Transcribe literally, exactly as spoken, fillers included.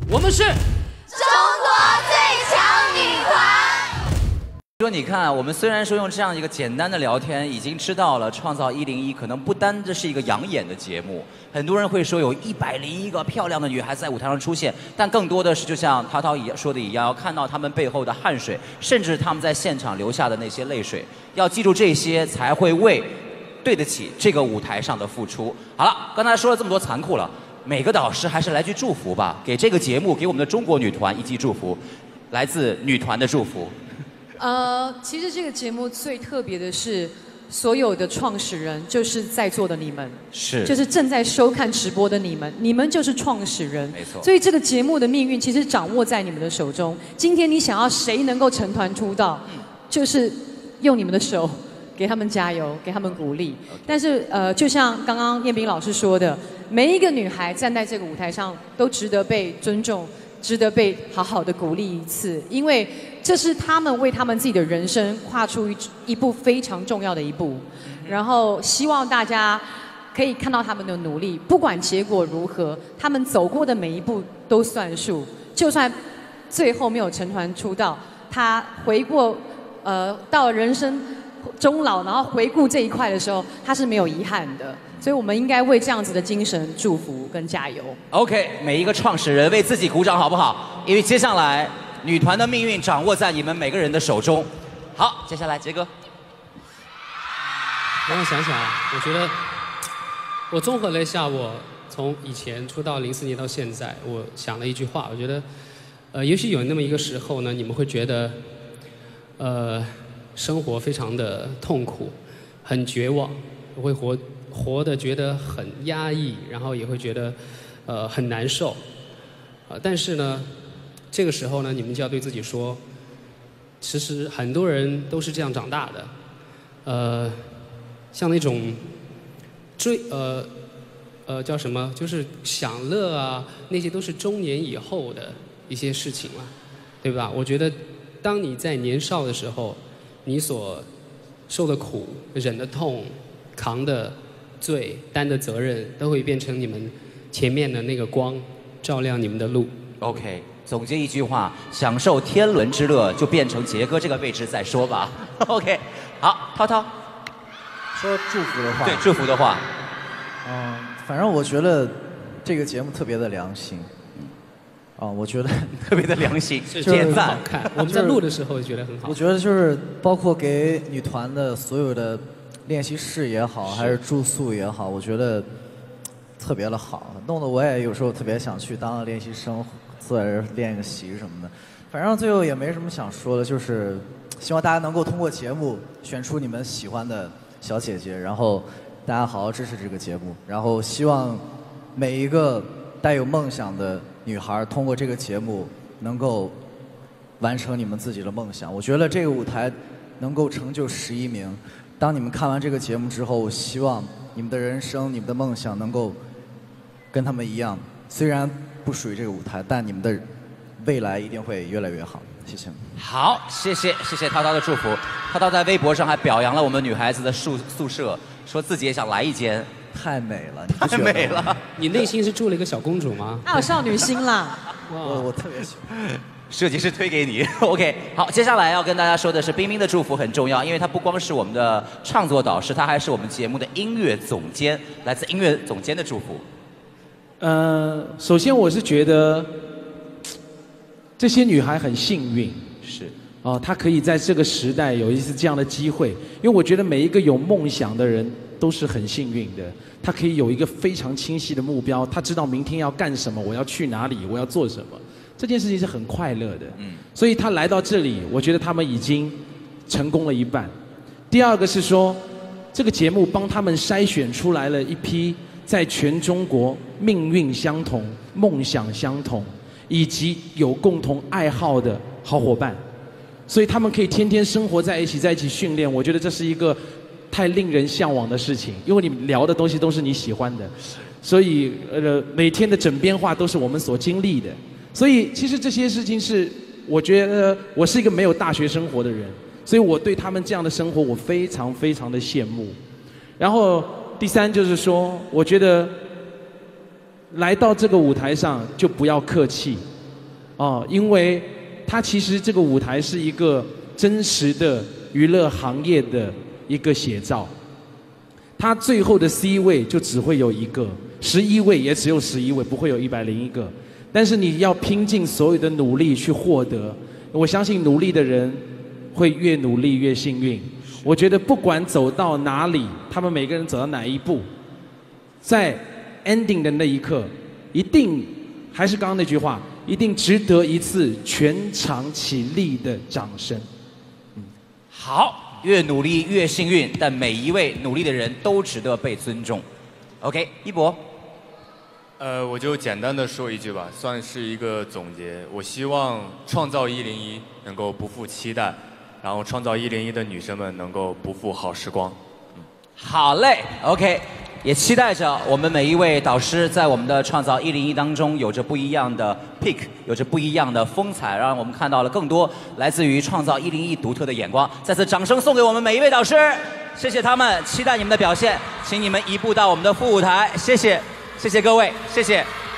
我们是中国最强女团。 说你看，我们虽然说用这样一个简单的聊天，已经知道了创造一零一可能不单这是一个养眼的节目，很多人会说有一百零一个漂亮的女孩子在舞台上出现，但更多的是就像涛涛一样说的一样，要看到她们背后的汗水，甚至她们在现场留下的那些泪水，要记住这些，才会为对得起这个舞台上的付出。好了，刚才说了这么多残酷了，每个导师还是来句祝福吧，给这个节目，给我们的中国女团一记祝福，来自女团的祝福。 呃，其实这个节目最特别的是，所有的创始人就是在座的你们， 是， 就是正在收看直播的你们，你们就是创始人， 没错。 所以这个节目的命运其实掌握在你们的手中。今天你想要谁能够成团出道，嗯、就是用你们的手给他们加油，给他们鼓励。Okay. 但是呃，就像刚刚彦斌老师说的，每一个女孩站在这个舞台上都值得被尊重。值得被好好的鼓励一次，因为这是他们为他们自己的人生跨出一一步非常重要的一步。然后希望大家可以看到他们的努力，不管结果如何，他们走过的每一步都算数。就算最后没有成团出道，他回过呃到人生终老，然后回顾这一块的时候，他是没有遗憾的。所以我们应该为这样子的精神祝福跟加油。 OK， 每一个创始人为自己鼓掌好不好？因为接下来女团的命运掌握在你们每个人的手中。好，接下来杰哥。 让我想想啊，我觉得我综合了一下，我从以前出道零四年到现在，我想了一句话，我觉得，呃，也许有那么一个时候呢，你们会觉得，呃，生活非常的痛苦，很绝望，我会活。活得觉得很压抑，然后也会觉得，呃，很难受，呃，但是呢，这个时候呢，你们就要对自己说，其实很多人都是这样长大的，呃，像那种追呃呃叫什么，就是享乐啊，那些都是中年以后的一些事情了，对吧？我觉得，当你在年少的时候，你所受的苦、忍的痛、扛的罪、担的责任，都会变成你们前面的那个光，照亮你们的路。 OK， 总结一句话：享受天伦之乐，就变成杰哥这个位置再说吧。OK， 好，涛涛说祝福的话。 对，祝福的话。 嗯，反正我觉得这个节目特别的良心。啊、哦，我觉得特别的良心， 是点赞。好看，我们在录的时候觉得很好。 我觉得就是包括给女团的所有的练习室也好，还是住宿也好，我觉得特别的好，弄得我也有时候特别想去当练习生，坐在这练个习什么的。反正最后也没什么想说的，就是希望大家能够通过节目选出你们喜欢的小姐姐，然后大家好好支持这个节目，然后希望每一个带有梦想的女孩通过这个节目能够完成你们自己的梦想。我觉得这个舞台能够成就十一名。当你们看完这个节目之后，我希望你们的人生、你们的梦想能够跟他们一样，虽然不属于这个舞台，但你们的未来一定会越来越好。谢谢。 好，谢谢谢谢涛涛的祝福。涛涛在微博上还表扬了我们女孩子的宿宿舍，说自己也想来一间。 太美了， 太美了！ 你内心是住了一个小公主吗？ 还有少女心啦。 我我特别喜欢。 设计师推给你 ，OK。好，接下来要跟大家说的是，冰冰的祝福很重要，因为她不光是我们的创作导师，她还是我们节目的音乐总监，来自音乐总监的祝福。 呃，首先我是觉得这些女孩很幸运， 是哦、呃，她可以在这个时代有一次这样的机会，因为我觉得每一个有梦想的人都是很幸运的，她可以有一个非常清晰的目标，她知道明天要干什么，我要去哪里，我要做什么。这件事情是很快乐的，嗯，所以他来到这里，我觉得他们已经成功了一半。第二个是说，这个节目帮他们筛选出来了一批在全中国命运相同、梦想相同，以及有共同爱好的好伙伴，所以他们可以天天生活在一起，在一起训练。我觉得这是一个太令人向往的事情，因为你们聊的东西都是你喜欢的，所以呃每天的枕边话都是我们所经历的。所以其实这些事情是，我觉得我是一个没有大学生活的人，所以我对他们这样的生活我非常非常的羡慕。然后第三就是说，我觉得来到这个舞台上就不要客气， 哦，因为它其实这个舞台是一个真实的娱乐行业的一个写照。它最后的 C 位就只会有一个，十一位也只有十一位，不会有一百零一个。但是你要拼尽所有的努力去获得，我相信努力的人会越努力越幸运。我觉得不管走到哪里，他们每个人走到哪一步，在 ending 的那一刻，一定还是刚刚那句话，一定值得一次全场起立的掌声。 嗯，好，越努力越幸运，但每一位努力的人都值得被尊重。OK， 一博。 呃，我就简单的说一句吧，算是一个总结。我希望创造一零一能够不负期待，然后创造一零一的女生们能够不负好时光。嗯， 好嘞 ，OK， 也期待着我们每一位导师在我们的创造一零一当中有着不一样的 pick， 有着不一样的风采，让我们看到了更多来自于创造一零一独特的眼光。再次掌声送给我们每一位导师，谢谢他们，期待你们的表现，请你们移步到我们的副舞台，谢谢。谢谢各位，谢谢。